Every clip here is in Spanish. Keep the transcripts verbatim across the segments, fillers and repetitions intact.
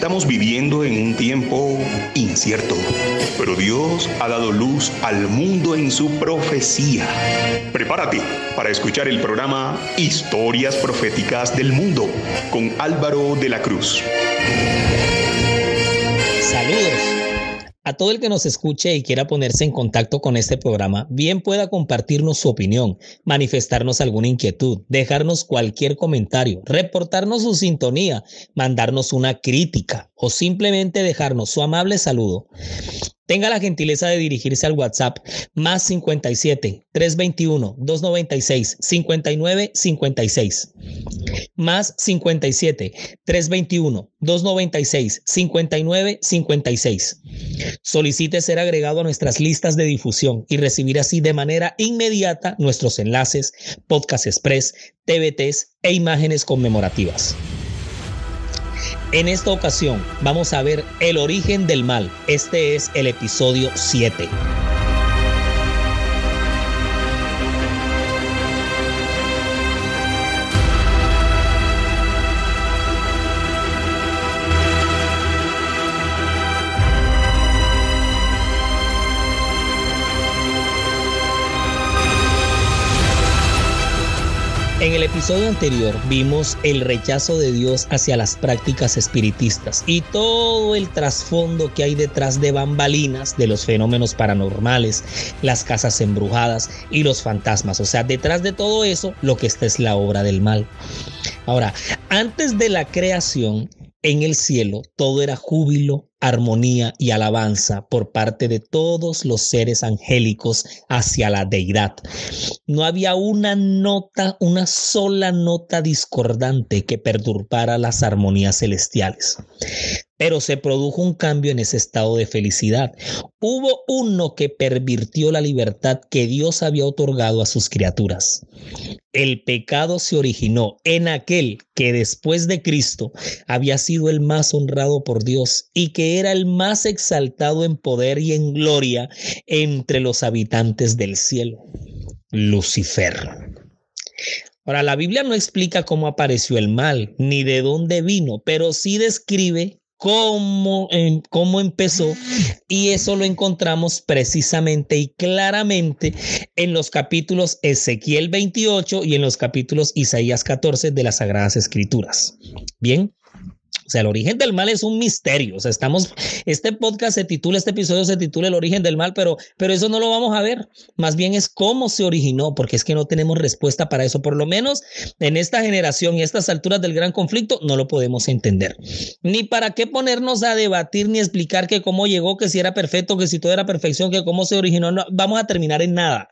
Estamos viviendo en un tiempo incierto, pero Dios ha dado luz al mundo en su profecía. Prepárate para escuchar el programa Historias Proféticas del Mundo con Álvaro de la Cruz. Saludos a todo el que nos escuche y quiera ponerse en contacto con este programa. Bien pueda compartirnos su opinión, manifestarnos alguna inquietud, dejarnos cualquier comentario, reportarnos su sintonía, mandarnos una crítica o simplemente dejarnos su amable saludo. Tenga la gentileza de dirigirse al WhatsApp más cincuenta y siete, trescientos veintiuno, doscientos noventa y seis, cincuenta y nueve cincuenta y seis. Más cincuenta y siete, trescientos veintiuno, doscientos noventa y seis, cincuenta y nueve cincuenta y seis. Solicite ser agregado a nuestras listas de difusión y recibir así de manera inmediata nuestros enlaces, Podcast Express, T V Ts e imágenes conmemorativas. En esta ocasión vamos a ver el origen del mal. Este es el episodio siete. En el episodio anterior vimos el rechazo de Dios hacia las prácticas espiritistas y todo el trasfondo que hay detrás de bambalinas de los fenómenos paranormales, las casas embrujadas y los fantasmas. O sea, detrás de todo eso, lo que está es la obra del mal. Ahora, antes de la creación, en el cielo todo era júbilo, armonía y alabanza por parte de todos los seres angélicos hacia la deidad. No había una nota, una sola nota discordante que perturbara las armonías celestiales. Pero se produjo un cambio en ese estado de felicidad. Hubo uno que pervirtió la libertad que Dios había otorgado a sus criaturas. El pecado se originó en aquel que después de Cristo había sido el más honrado por Dios y que era el más exaltado en poder y en gloria entre los habitantes del cielo, Lucifer. Ahora, la Biblia no explica cómo apareció el mal ni de dónde vino, pero sí describe Cómo, eh, cómo empezó, y eso lo encontramos precisamente y claramente en los capítulos Ezequiel veintiocho y en los capítulos Isaías catorce de las Sagradas Escrituras. Bien. O sea, el origen del mal es un misterio. O sea, estamos, este podcast se titula, este episodio se titula El origen del mal, pero, pero eso no lo vamos a ver. Más bien es cómo se originó, porque es que no tenemos respuesta para eso. Por lo menos en esta generación y a estas alturas del gran conflicto no lo podemos entender. Ni para qué ponernos a debatir ni explicar que cómo llegó, que si era perfecto, que si todo era perfección, que cómo se originó. No, vamos a terminar en nada.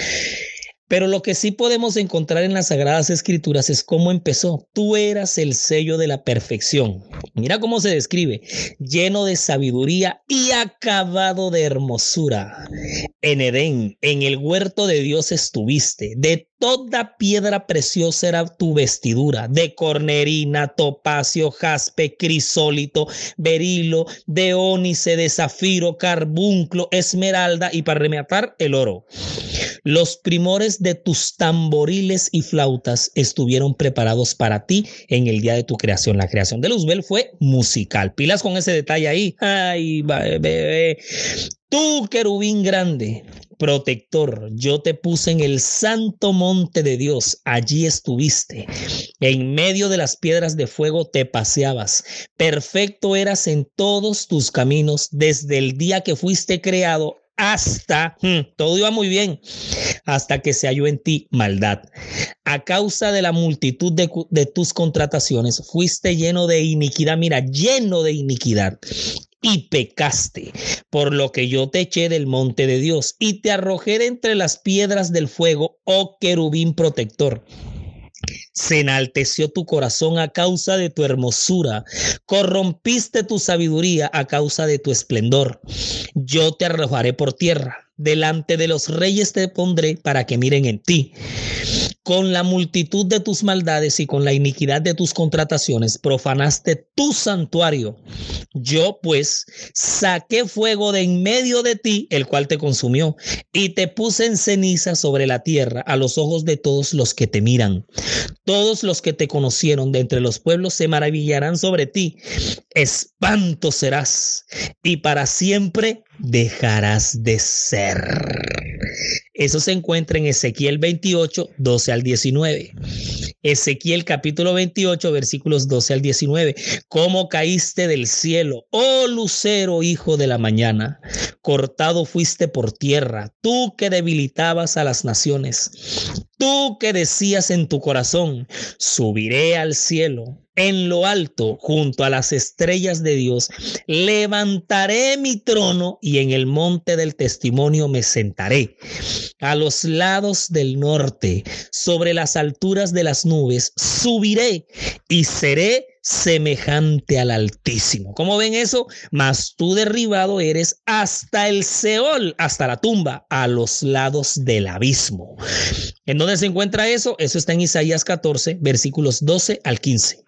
Pero lo que sí podemos encontrar en las Sagradas Escrituras es cómo empezó. Tú eras el sello de la perfección. Mira cómo se describe. Lleno de sabiduría y acabado de hermosura. En Edén, en el huerto de Dios estuviste. De toda piedra preciosa era tu vestidura. De cornerina, topacio, jaspe, crisólito, berilo, de ónice, de zafiro, carbunclo, esmeralda y para rematar el oro. Los primores de tus tamboriles y flautas estuvieron preparados para ti en el día de tu creación. La creación de Luzbel fue musical. Pilas con ese detalle ahí. Ay, bebé. Tú, querubín grande, protector, yo te puse en el santo monte de Dios. Allí estuviste. En medio de las piedras de fuego te paseabas. Perfecto eras en todos tus caminos desde el día que fuiste creado hasta, hmm, todo iba muy bien, hasta que se halló en ti maldad. A causa de la multitud de, de tus contrataciones, fuiste lleno de iniquidad, mira, lleno de iniquidad. Y pecaste, por lo que yo te eché del monte de Dios y te arrojé de entre las piedras del fuego, oh querubín protector. Se enalteció tu corazón a causa de tu hermosura, corrompiste tu sabiduría a causa de tu esplendor. Yo te arrojaré por tierra, delante de los reyes te pondré para que miren en ti. con la multitud de tus maldades y con la iniquidad de tus contrataciones profanaste tu santuario. Yo pues saqué fuego de en medio de ti, el cual te consumió, y te puse en ceniza sobre la tierra a los ojos de todos los que te miran. Todos los que te conocieron de entre los pueblos se maravillarán sobre ti. Espanto serás y para siempre dejarás de ser. Eso se encuentra en Ezequiel veintiocho, doce al diecinueve. Ezequiel capítulo veintiocho, versículos doce al diecinueve. ¿Cómo caíste del cielo, oh lucero, hijo de la mañana? Cortado fuiste por tierra, tú que debilitabas a las naciones. Tú que decías en tu corazón, subiré al cielo. En lo alto, junto a las estrellas de Dios, levantaré mi trono y en el monte del testimonio me sentaré. A los lados del norte, sobre las alturas de las nubes, subiré y seré semejante al Altísimo. ¿Cómo ven eso? Mas tú derribado eres hasta el Seol, hasta la tumba, a los lados del abismo. ¿En dónde se encuentra eso? Eso está en Isaías catorce, versículos doce al quince.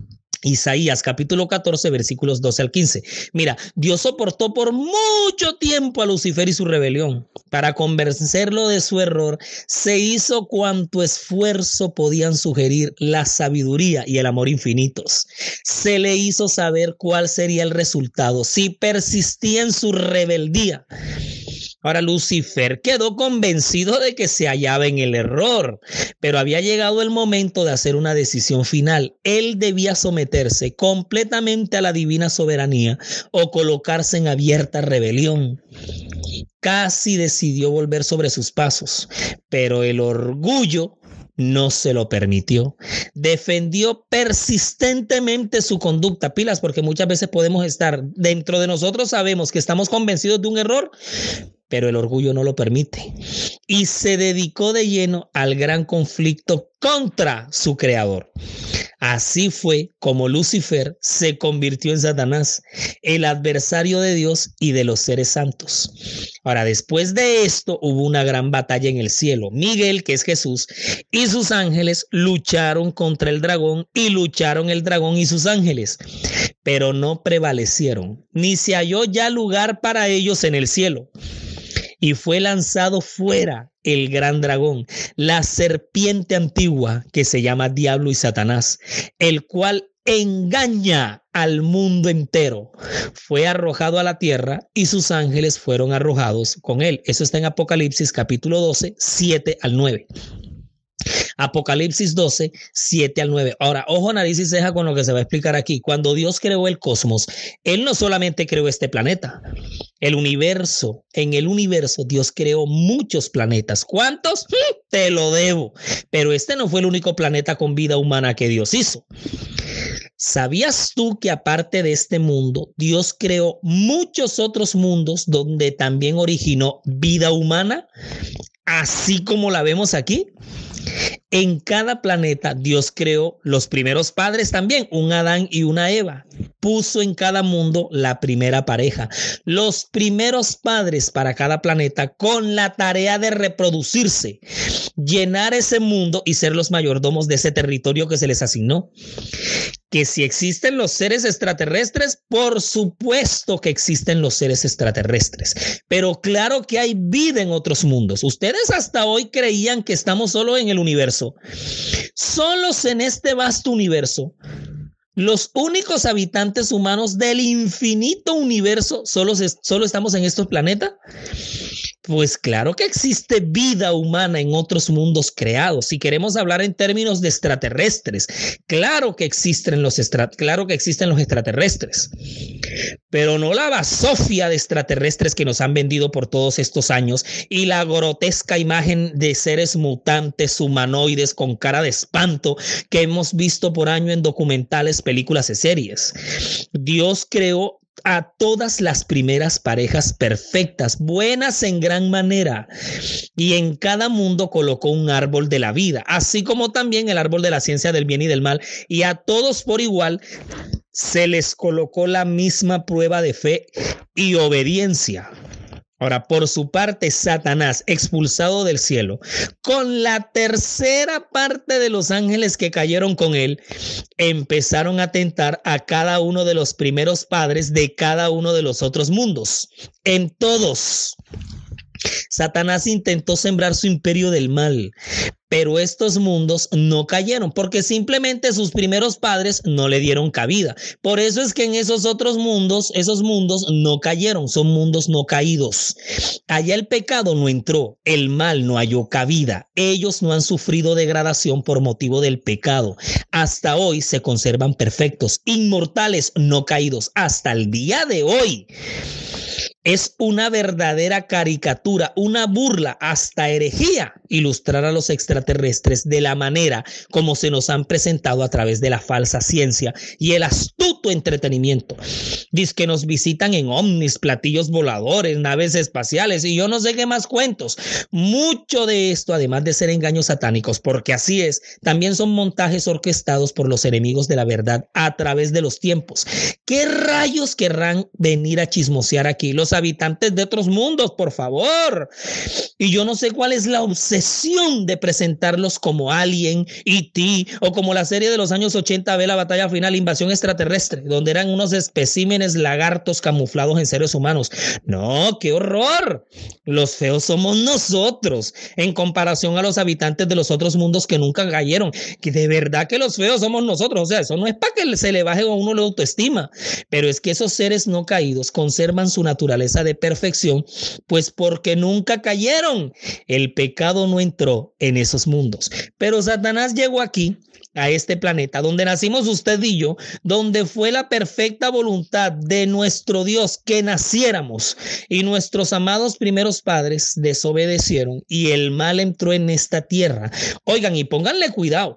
Isaías capítulo catorce, versículos doce al quince. Mira, Dios soportó por mucho tiempo a Lucifer y su rebelión. Para convencerlo de su error, se hizo cuanto esfuerzo podían sugerir la sabiduría y el amor infinitos. Se le hizo saber cuál sería el resultado si persistía en su rebeldía. Ahora, Lucifer quedó convencido de que se hallaba en el error, pero había llegado el momento de hacer una decisión final. Él debía someterse completamente a la divina soberanía o colocarse en abierta rebelión. Casi decidió volver sobre sus pasos, pero el orgullo no se lo permitió. Defendió persistentemente su conducta. Pilas, porque muchas veces podemos estar dentro de nosotros, sabemos que estamos convencidos de un error, pero el orgullo no lo permite. Y se dedicó de lleno al gran conflicto contra su creador. Así fue como Lucifer se convirtió en Satanás, el adversario de Dios y de los seres santos. Ahora, después de esto hubo una gran batalla en el cielo. Miguel, que es Jesús, y sus ángeles lucharon contra el dragón y lucharon el dragón y sus ángeles, pero no prevalecieron, ni se halló ya lugar para ellos en el cielo. Y fue lanzado fuera el gran dragón, la serpiente antigua que se llama Diablo y Satanás, el cual engaña al mundo entero. Fue arrojado a la tierra y sus ángeles fueron arrojados con él. Eso está en Apocalipsis capítulo doce, siete al nueve. Apocalipsis doce, siete al nueve. Ahora, ojo, nariz y ceja con lo que se va a explicar aquí. Cuando Dios creó el cosmos, Él no solamente creó este planeta, el universo. En el universo Dios creó muchos planetas. ¿Cuántos? Te lo debo. Pero este no fue el único planeta con vida humana que Dios hizo. ¿Sabías tú que aparte de este mundo, Dios creó muchos otros mundos donde también originó vida humana, así como la vemos aquí? En cada planeta Dios creó los primeros padres también, un Adán y una Eva. Puso en cada mundo la primera pareja, los primeros padres para cada planeta con la tarea de reproducirse, llenar ese mundo y ser los mayordomos de ese territorio que se les asignó. Que si existen los seres extraterrestres, por supuesto que existen los seres extraterrestres, pero claro que hay vida en otros mundos. Ustedes hasta hoy creían que estamos solo en el universo. Solos en este vasto universo, los únicos habitantes humanos del infinito universo, solo, solo estamos en estos planetas. Pues claro que existe vida humana en otros mundos creados. Si queremos hablar en términos de extraterrestres, claro que existen los, extra, claro que existen los extraterrestres, pero no la basofia de extraterrestres que nos han vendido por todos estos años y la grotesca imagen de seres mutantes humanoides con cara de espanto que hemos visto por año en documentales, películas y series. Dios creó a todas las primeras parejas perfectas, buenas en gran manera, y en cada mundo colocó un árbol de la vida, así como también el árbol de la ciencia del bien y del mal, y a todos por igual se les colocó la misma prueba de fe y obediencia. Ahora, por su parte, Satanás, expulsado del cielo, con la tercera parte de los ángeles que cayeron con él, empezaron a tentar a cada uno de los primeros padres de cada uno de los otros mundos. En todos, Satanás intentó sembrar su imperio del mal, pero estos mundos no cayeron porque simplemente sus primeros padres no le dieron cabida. Por eso es que en esos otros mundos, esos mundos no cayeron, son mundos no caídos. Allá el pecado no entró, el mal no halló cabida. Ellos no han sufrido degradación por motivo del pecado. Hasta hoy se conservan perfectos, inmortales, no caídos. Hasta el día de hoy. Es una verdadera caricatura, una burla, hasta herejía, ilustrar a los extraterrestres de la manera como se nos han presentado a través de la falsa ciencia y el astuto entretenimiento. Dice que nos visitan en ovnis, platillos voladores, naves espaciales y yo no sé qué más cuentos. Mucho de esto, además de ser engaños satánicos, porque así es, también son montajes orquestados por los enemigos de la verdad a través de los tiempos. ¿Qué rayos querrán venir a chismosear aquí los habitantes de otros mundos, por favor? Y yo no sé cuál es la obsesión de presentarlos como Alien, E T o como la serie de los años ochenta ve La Batalla Final, Invasión Extraterrestre, donde eran unos especímenes lagartos camuflados en seres humanos. No, qué horror. Los feos somos nosotros en comparación a los habitantes de los otros mundos que nunca cayeron. Que de verdad que los feos somos nosotros. O sea, eso no es para que se le baje a uno la autoestima, pero es que esos seres no caídos conservan su naturaleza de perfección, pues porque nunca cayeron. El pecado no entró en esos mundos. Pero Satanás llegó aquí, a este planeta, donde nacimos usted y yo, donde fue la perfecta voluntad de nuestro Dios que naciéramos, y nuestros amados primeros padres desobedecieron y el mal entró en esta tierra. Oigan, y pónganle cuidado,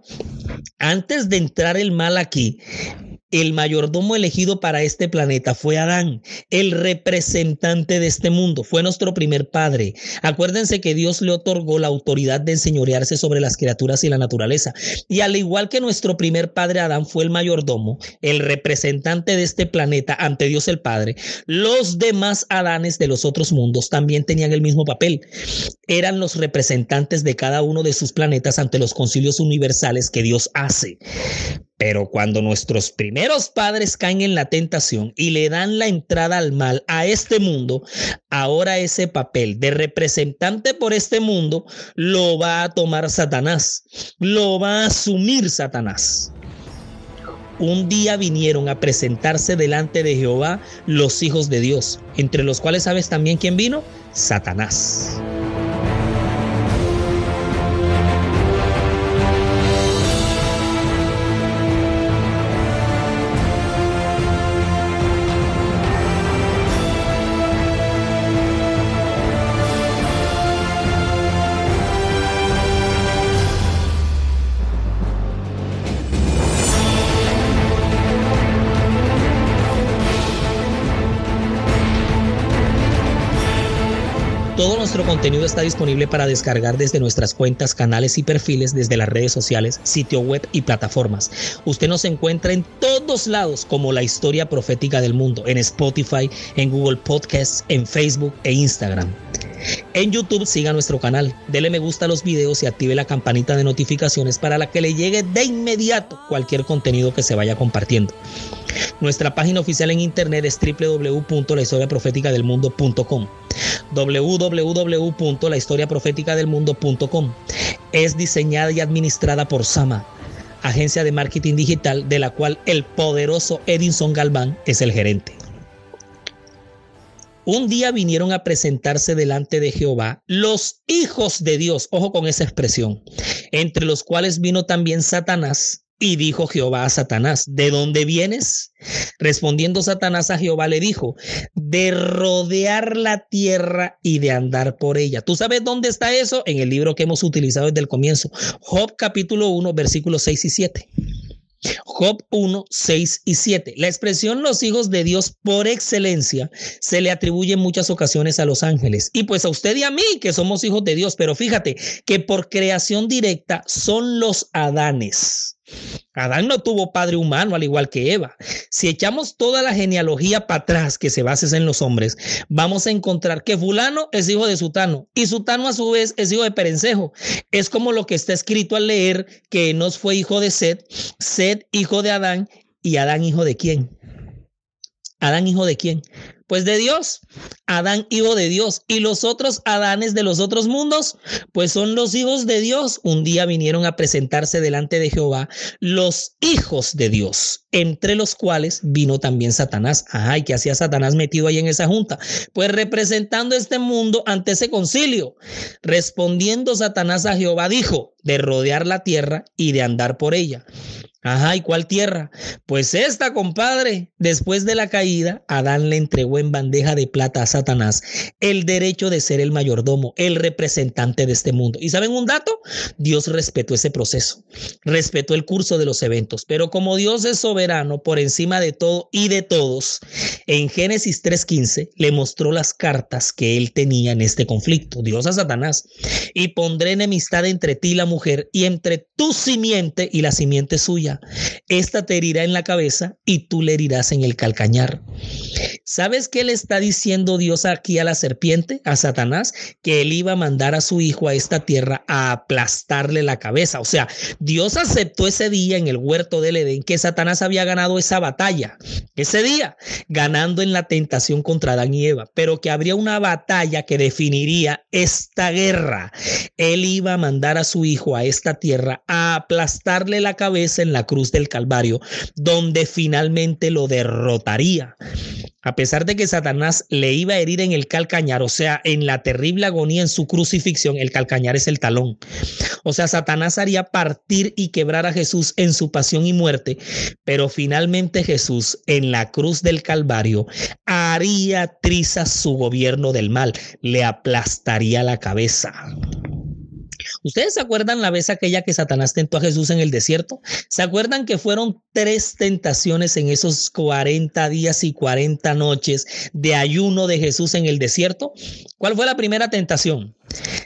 antes de entrar el mal aquí, el mayordomo elegido para este planeta fue Adán, el representante de este mundo, fue nuestro primer padre. Acuérdense que Dios le otorgó la autoridad de enseñorearse sobre las criaturas y la naturaleza. Y al igual que nuestro primer padre Adán fue el mayordomo, el representante de este planeta ante Dios el Padre, los demás Adanes de los otros mundos también tenían el mismo papel. Eran los representantes de cada uno de sus planetas ante los concilios universales que Dios hace. Pero cuando nuestros primeros padres caen en la tentación y le dan la entrada al mal a este mundo, ahora ese papel de representante por este mundo lo va a tomar Satanás, lo va a asumir Satanás. Un día vinieron a presentarse delante de Jehová los hijos de Dios, entre los cuales ¿sabes también quién vino? Satanás. Todo nuestro contenido está disponible para descargar desde nuestras cuentas, canales y perfiles, desde las redes sociales, sitio web y plataformas. Usted nos encuentra en todos lados como La Historia Profética del Mundo, en Spotify, en Google Podcasts, en Facebook e Instagram. En YouTube siga nuestro canal, dele me gusta a los videos y active la campanita de notificaciones para la que le llegue de inmediato cualquier contenido que se vaya compartiendo. Nuestra página oficial en internet es doble u doble u doble u punto la historia profética del mundo punto com. doble u doble u doble u punto la historia profética del mundo punto com. Es diseñada y administrada por Sama, agencia de marketing digital de la cual el poderoso Edinson Galván es el gerente. Un día vinieron a presentarse delante de Jehová los hijos de Dios, ojo con esa expresión, entre los cuales vino también Satanás. Y dijo Jehová a Satanás, ¿de dónde vienes? Respondiendo Satanás a Jehová le dijo, de rodear la tierra y de andar por ella. ¿Tú sabes dónde está eso? En el libro que hemos utilizado desde el comienzo, Job capítulo uno, versículos seis y siete. Job uno, seis y siete. La expresión los hijos de Dios por excelencia se le atribuye en muchas ocasiones a los ángeles y pues a usted y a mí que somos hijos de Dios, pero fíjate que por creación directa son los Adanes. Adán no tuvo padre humano al igual que Eva. Si echamos toda la genealogía para atrás que se basa en los hombres, vamos a encontrar que fulano es hijo de Sutano y Sutano a su vez es hijo de Perencejo. Es como lo que está escrito al leer que Enos fue hijo de Set, Set hijo de Adán y Adán hijo de quién. ¿Adán hijo de quién? Pues de Dios. Adán hijo de Dios. Y los otros Adanes de los otros mundos, pues son los hijos de Dios. Un día vinieron a presentarse delante de Jehová los hijos de Dios, entre los cuales vino también Satanás. Ajá, ¿y qué hacía Satanás metido ahí en esa junta? Pues representando este mundo ante ese concilio. Respondiendo Satanás a Jehová dijo, de rodear la tierra y de andar por ella. Ajá, ¿y cuál tierra? Pues esta, compadre. Después de la caída, Adán le entregó en bandeja de plata a Satanás el derecho de ser el mayordomo, el representante de este mundo. ¿Y saben un dato? Dios respetó ese proceso, respetó el curso de los eventos, pero como Dios es soberano por encima de todo y de todos, en Génesis tres quince le mostró las cartas que él tenía en este conflicto. Dios a Satanás, y pondré enemistad entre ti y la mujer, y entre tu simiente y la simiente suya. Esta te herirá en la cabeza y tú le herirás en el calcañar. ¿Sabes qué le está diciendo Dios aquí a la serpiente, a Satanás? Que él iba a mandar a su hijo a esta tierra a aplastarle la cabeza. O sea, Dios aceptó ese día en el huerto del Edén que Satanás había ganado esa batalla. Ese día, ganando en la tentación contra Adán y Eva, pero que habría una batalla que definiría esta guerra. Él iba a mandar a su hijo a esta tierra a aplastarle la cabeza en la cruz del Calvario, donde finalmente lo derrotaría. A pesar de que Satanás le iba a herir en el calcañar, o sea, en la terrible agonía en su crucifixión, el calcañar es el talón. O sea, Satanás haría partir y quebrar a Jesús en su pasión y muerte, pero finalmente Jesús en la cruz del Calvario haría trizas su gobierno del mal, le aplastaría la cabeza. ¿Ustedes se acuerdan la vez aquella que Satanás tentó a Jesús en el desierto? ¿Se acuerdan que fueron tres tentaciones en esos cuarenta días y cuarenta noches de ayuno de Jesús en el desierto? ¿Cuál fue la primera tentación?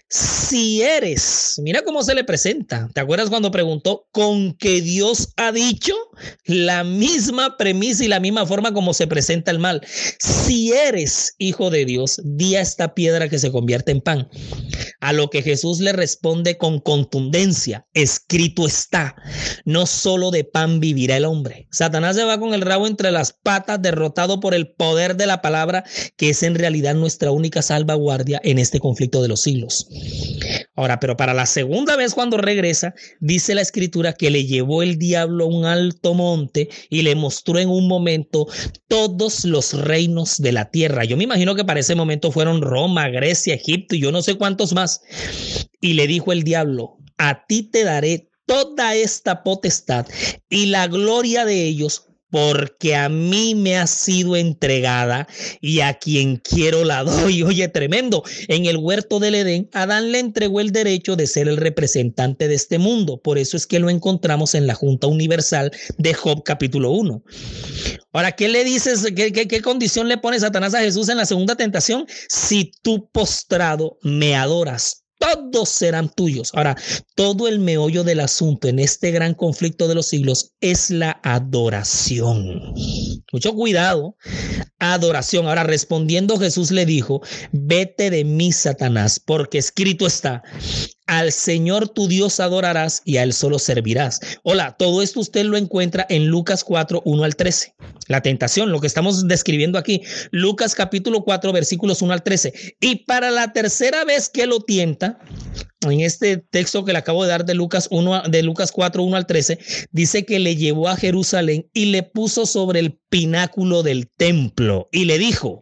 Si eres, mira cómo se le presenta. ¿Te acuerdas cuando preguntó con que Dios ha dicho? La misma premisa y la misma forma como se presenta el mal. Si eres hijo de Dios, di a esta piedra que se convierte en pan. A lo que Jesús le responde con contundencia, escrito está, no solo de pan vivirá el hombre. Satanás se va con el rabo entre las patas, derrotado por el poder de la palabra, que es en realidad nuestra única salvaguardia en este conflicto de los siglos. Ahora, pero para la segunda vez cuando regresa, dice la escritura que le llevó el diablo a un alto monte y le mostró en un momento todos los reinos de la tierra. Yo me imagino que para ese momento fueron Roma, Grecia, Egipto y yo no sé cuántos más. Y le dijo el diablo, a ti te daré toda esta potestad y la gloria de ellos, porque a mí me ha sido entregada y a quien quiero la doy. Oye, tremendo. En el huerto del Edén, Adán le entregó el derecho de ser el representante de este mundo. Por eso es que lo encontramos en la Junta Universal de Job capítulo uno. Ahora, ¿qué le dices? ¿Qué, qué, qué condición le pone Satanás a Jesús en la segunda tentación? Si tú postrado me adoras, todos serán tuyos. Ahora, todo el meollo del asunto en este gran conflicto de los siglos es la adoración. Mucho cuidado. Adoración. Ahora, respondiendo Jesús le dijo, vete de mí, Satanás, porque escrito está, al Señor tu Dios adorarás y a Él solo servirás. Hola, todo esto usted lo encuentra en Lucas cuatro, uno al trece. La tentación, lo que estamos describiendo aquí. Lucas capítulo cuatro, versículos uno al trece. Y para la tercera vez que lo tienta, en este texto que le acabo de dar de Lucas, uno, de Lucas cuatro, uno al trece, dice que le llevó a Jerusalén y le puso sobre el pináculo del templo y le dijo,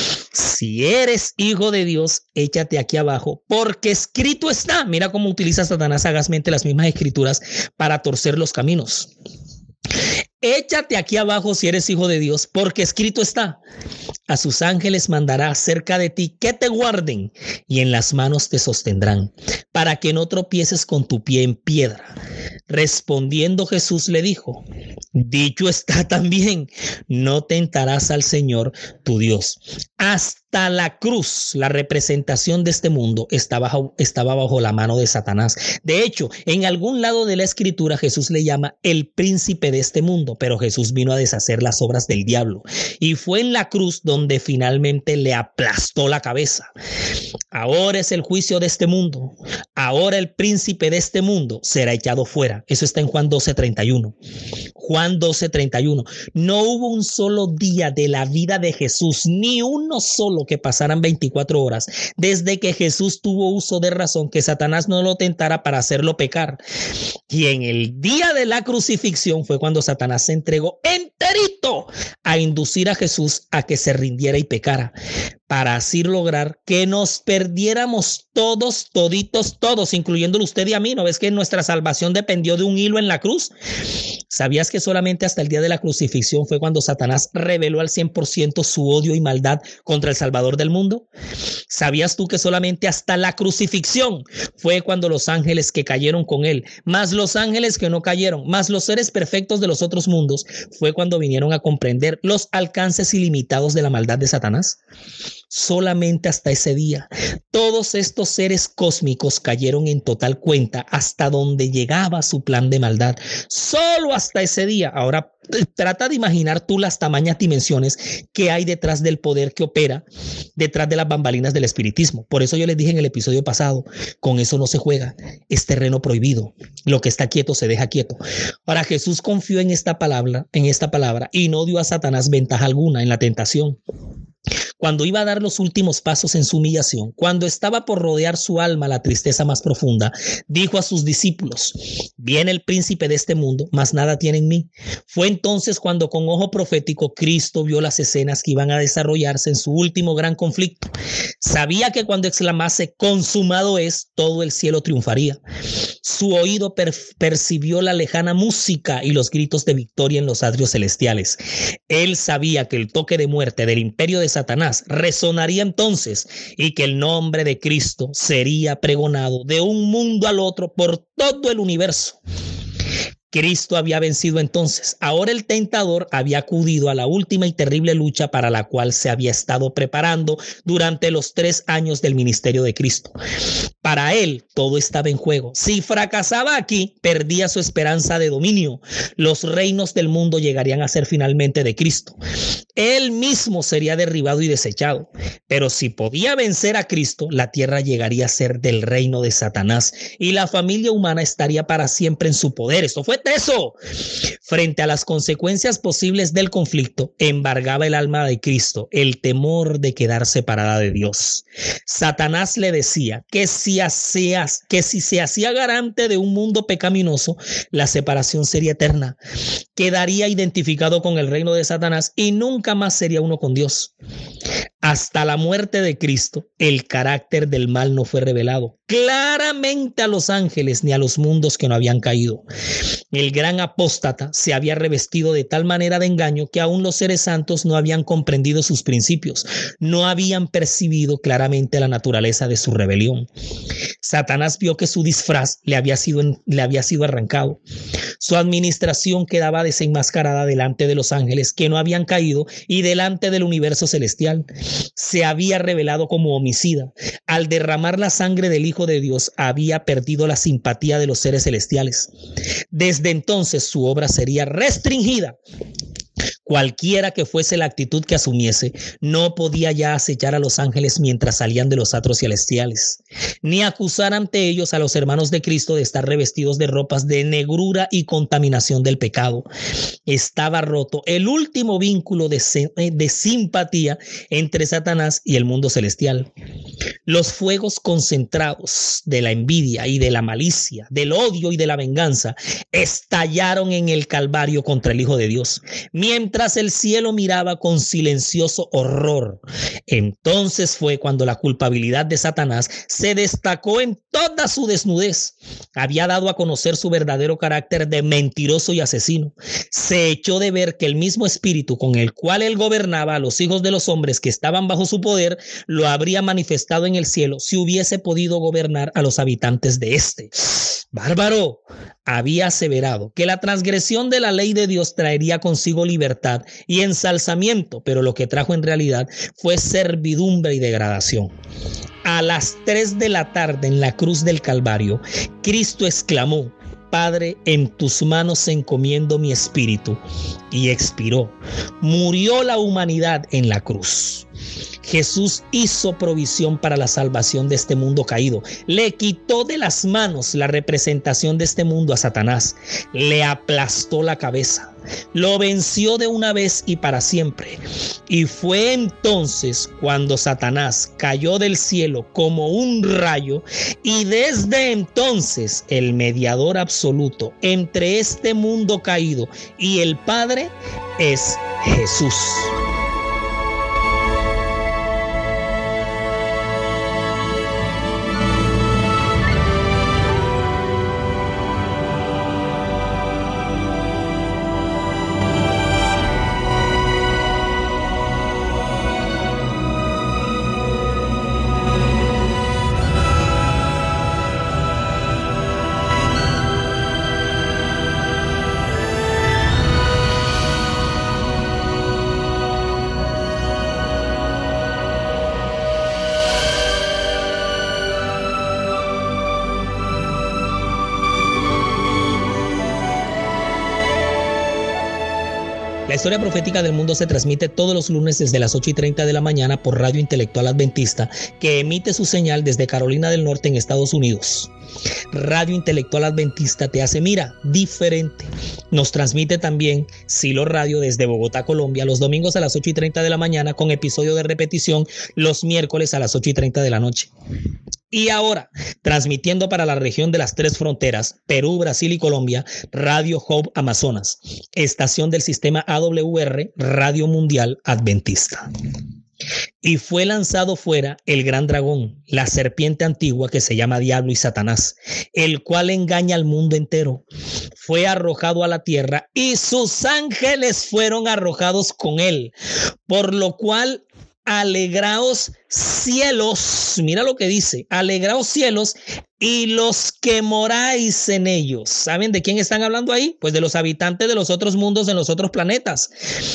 si eres hijo de Dios, échate aquí abajo, porque escrito está. Mira cómo utiliza Satanás sagazmente las mismas escrituras para torcer los caminos. Échate aquí abajo si eres hijo de Dios, porque escrito está, a sus ángeles mandará cerca de ti que te guarden y en las manos te sostendrán, para que no tropieces con tu pie en piedra. Respondiendo Jesús le dijo, dicho está también, no tentarás al Señor tu Dios. Hasta hasta la cruz, la representación de este mundo estaba bajo, estaba bajo la mano de Satanás. De hecho, en algún lado de la escritura Jesús le llama el príncipe de este mundo, pero Jesús vino a deshacer las obras del diablo. Y fue en la cruz donde finalmente le aplastó la cabeza. Ahora es el juicio de este mundo. Ahora el príncipe de este mundo será echado fuera. Eso está en Juan doce treinta y uno. Juan doce treinta y uno. No hubo un solo día de la vida de Jesús, ni uno solo que pasaran veinticuatro horas, desde que Jesús tuvo uso de razón, que Satanás no lo tentara para hacerlo pecar. Y en el día de la crucifixión fue cuando Satanás se entregó enterito a inducir a Jesús a que se rindiera y pecara, para así lograr que nos perdiéramos todos, toditos, todos, incluyéndolo usted y a mí. ¿No ves que nuestra salvación dependió de un hilo en la cruz? ¿Sabías que solamente hasta el día de la crucifixión fue cuando Satanás reveló al cien por ciento su odio y maldad contra el Salvador del mundo? ¿Sabías tú que solamente hasta la crucifixión fue cuando los ángeles que cayeron con él, más los ángeles que no cayeron, más los seres perfectos de los otros mundos, fue cuando vinieron a comprender los alcances ilimitados de la maldad de Satanás? Solamente hasta ese día, todos estos seres cósmicos cayeron en total cuenta hasta donde llegaba su plan de maldad. Solo hasta ese día. Ahora trata de imaginar tú las tamañas dimensiones que hay detrás del poder que opera detrás de las bambalinas del espiritismo. Por eso yo les dije en el episodio pasado, con eso no se juega, es terreno prohibido. Lo que está quieto se deja quieto. Ahora Jesús confió en esta palabra, en esta palabra y no dio a Satanás ventaja alguna en la tentación. Cuando iba a dar los últimos pasos en su humillación, cuando estaba por rodear su alma la tristeza más profunda, dijo a sus discípulos: viene el príncipe de este mundo, mas nada tiene en mí. Fue entonces cuando con ojo profético Cristo vio las escenas que iban a desarrollarse en su último gran conflicto. Sabía que cuando exclamase consumado es, todo el cielo triunfaría. Su oído per- percibió la lejana música y los gritos de victoria en los atrios celestiales. Él sabía que el toque de muerte del imperio de Satanás resonaría entonces y que el nombre de Cristo sería pregonado de un mundo al otro por todo el universo. Cristo había vencido entonces. Ahora el tentador había acudido a la última y terrible lucha para la cual se había estado preparando durante los tres años del ministerio de Cristo. Para él todo estaba en juego. Si fracasaba aquí, perdía su esperanza de dominio. Los reinos del mundo llegarían a ser finalmente de Cristo. Él mismo sería derribado y desechado. Pero si podía vencer a Cristo, la tierra llegaría a ser del reino de Satanás y la familia humana estaría para siempre en su poder. Esto fue eso. Frente a las consecuencias posibles del conflicto, embargaba el alma de Cristo el temor de quedar separada de Dios. Satanás le decía que si, hacías, que si se hacía garante de un mundo pecaminoso, la separación sería eterna. Quedaría identificado con el reino de Satanás y nunca más sería uno con Dios. Hasta la muerte de Cristo, el carácter del mal no fue revelado claramente a los ángeles ni a los mundos que no habían caído. El gran apóstata se había revestido de tal manera de engaño que aún los seres santos no habían comprendido sus principios, no habían percibido claramente la naturaleza de su rebelión. Satanás vio que su disfraz le había sido, le había sido arrancado. Su administración quedaba desenmascarada delante de los ángeles que no habían caído y delante del universo celestial. Se había revelado como homicida. Al derramar la sangre del Hijo de Dios, había perdido la simpatía de los seres celestiales. Desde entonces su obra sería restringida. Cualquiera que fuese la actitud que asumiese, no podía ya acechar a los ángeles mientras salían de los atrios celestiales, ni acusar ante ellos a los hermanos de Cristo de estar revestidos de ropas de negrura y contaminación del pecado. Estaba roto el último vínculo de, de simpatía entre Satanás y el mundo celestial. Los fuegos concentrados de la envidia y de la malicia, del odio y de la venganza, estallaron en el Calvario contra el Hijo de Dios, mientras el cielo miraba con silencioso horror. Entonces fue cuando la culpabilidad de Satanás se destacó en toda su desnudez. Había dado a conocer su verdadero carácter de mentiroso y asesino. Se echó de ver que el mismo espíritu con el cual él gobernaba a los hijos de los hombres que estaban bajo su poder, lo habría manifestado en el cielo si hubiese podido gobernar a los habitantes de este. bárbaro, había aseverado que la transgresión de la ley de Dios traería consigo libertad y ensalzamiento, pero lo que trajo en realidad fue servidumbre y degradación. A las tres de la tarde en la cruz del Calvario, Cristo exclamó: Padre, en tus manos encomiendo mi espíritu. Y expiró. Murió la humanidad en la cruz. Jesús hizo provisión para la salvación de este mundo caído. Le quitó de las manos la representación de este mundo a Satanás. Le aplastó la cabeza. Lo venció de una vez y para siempre. Y fue entonces cuando Satanás cayó del cielo como un rayo, y desde entonces el mediador absoluto entre este mundo caído y el Padre es Jesús. La historia profética del mundo se transmite todos los lunes desde las ocho y treinta de la mañana por Radio Intelectual Adventista, que emite su señal desde Carolina del Norte en Estados Unidos. Radio Intelectual Adventista te hace mira diferente. Nos transmite también Silo Radio desde Bogotá, Colombia, los domingos a las ocho y treinta de la mañana, con episodio de repetición los miércoles a las ocho y treinta de la noche. Y ahora, transmitiendo para la región de las tres fronteras, Perú, Brasil y Colombia, Radio Hope Amazonas, estación del sistema A W R, Radio Mundial Adventista. Y fue lanzado fuera el gran dragón, la serpiente antigua que se llama Diablo y Satanás, el cual engaña al mundo entero. Fue arrojado a la tierra y sus ángeles fueron arrojados con él, por lo cual alegraos cielos, mira lo que dice, alegraos cielos y los que moráis en ellos. ¿Saben de quién están hablando ahí? Pues de los habitantes de los otros mundos, de los otros planetas.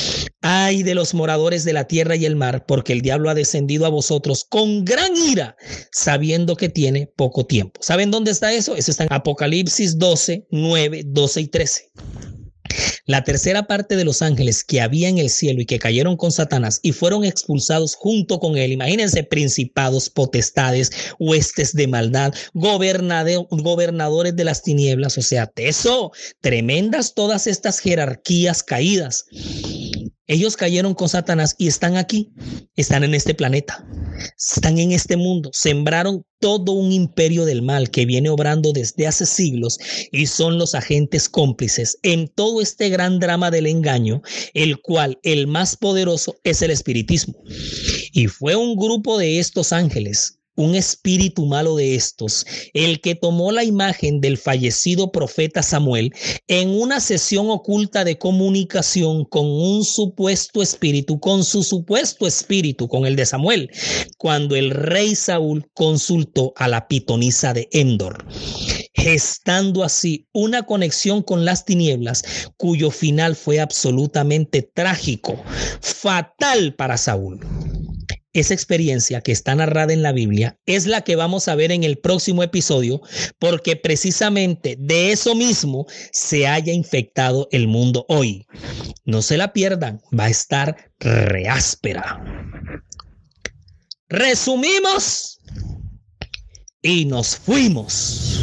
Ay de los moradores de la tierra y el mar, porque el diablo ha descendido a vosotros con gran ira, sabiendo que tiene poco tiempo. ¿Saben dónde está eso? Eso está en Apocalipsis doce, nueve, doce y trece. La tercera parte de los ángeles que había en el cielo y que cayeron con Satanás y fueron expulsados junto con él. Imagínense, principados, potestades, huestes de maldad, gobernade- gobernadores de las tinieblas, o sea, teso, tremendas todas estas jerarquías caídas. Ellos cayeron con Satanás y están aquí, están en este planeta, están en este mundo, sembraron todo un imperio del mal que viene obrando desde hace siglos y son los agentes cómplices en todo este gran drama del engaño, el cual el más poderoso es el espiritismo. Y fue un grupo de estos ángeles, un espíritu malo de estos, el que tomó la imagen del fallecido profeta Samuel en una sesión oculta de comunicación con un supuesto espíritu, con su supuesto espíritu, con el de Samuel, cuando el rey Saúl consultó a la pitonisa de Endor, gestando así una conexión con las tinieblas, cuyo final fue absolutamente trágico, fatal para Saúl. Esa experiencia que está narrada en la Biblia es la que vamos a ver en el próximo episodio, porque precisamente de eso mismo se haya infectado el mundo hoy. No se la pierdan, va a estar re áspera. Resumimos y nos fuimos.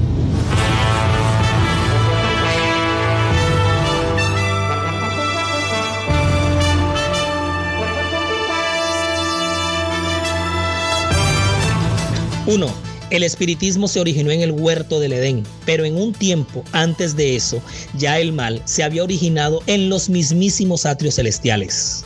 Uno, el espiritismo se originó en el huerto del Edén, pero en un tiempo antes de eso, ya el mal se había originado en los mismísimos atrios celestiales.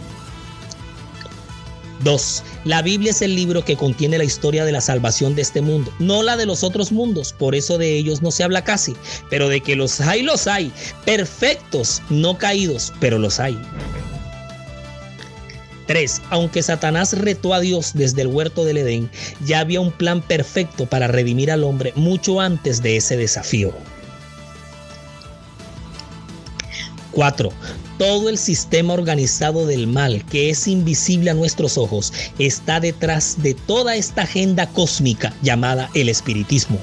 Dos, la Biblia es el libro que contiene la historia de la salvación de este mundo, no la de los otros mundos, por eso de ellos no se habla casi, pero de que los hay, los hay, perfectos, no caídos, pero los hay. tres. Aunque Satanás retó a Dios desde el huerto del Edén, ya había un plan perfecto para redimir al hombre mucho antes de ese desafío. cuatro. Todo el sistema organizado del mal, que es invisible a nuestros ojos, está detrás de toda esta agenda cósmica llamada el espiritismo.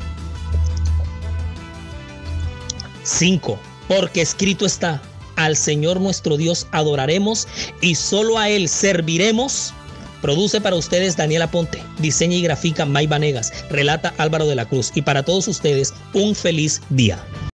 cinco. Porque escrito está: al Señor nuestro Dios adoraremos y solo a Él serviremos. Produce para ustedes Daniel Aponte, diseña y grafica May Vanegas, relata Álvaro de la Cruz, y para todos ustedes un feliz día.